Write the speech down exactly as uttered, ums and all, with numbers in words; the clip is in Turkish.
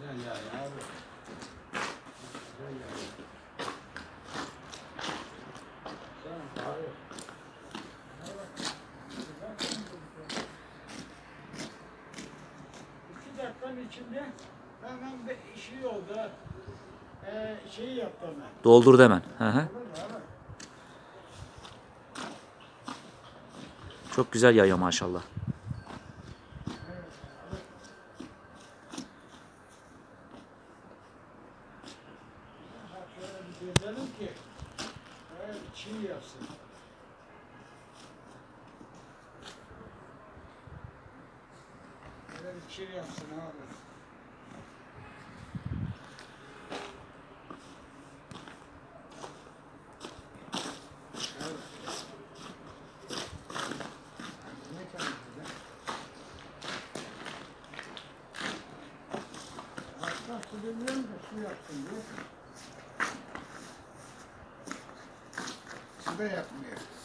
güzel yani abi. Güzel yani. Sen abi. İki dakikanın içinde hemen bir işi oldu. Ee, şeyi yaptı hemen. Doldurdu hemen. Hı hı. Çok güzel yayıyor maşallah. Şöyle bir gezelim ki böyle bir çiğ yapsın. Böyle bir çiğ yapsın abi. Hatta su demiyorum da su yapsın diye. Su da yapmıyor.